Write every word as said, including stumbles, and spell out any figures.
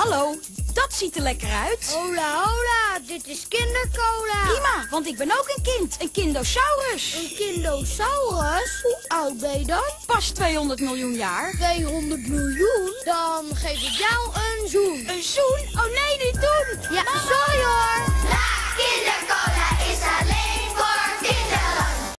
Hallo, dat ziet er lekker uit. Hola, hola, dit is kindercola. Prima, want ik ben ook een kind, een kindosaurus. Een kindosaurus? Hoe oud ben je dan? Pas tweehonderd miljoen jaar. tweehonderd miljoen? Dan geef ik jou een zoen. Een zoen? Oh nee, niet doen! Ja, Mama! sorry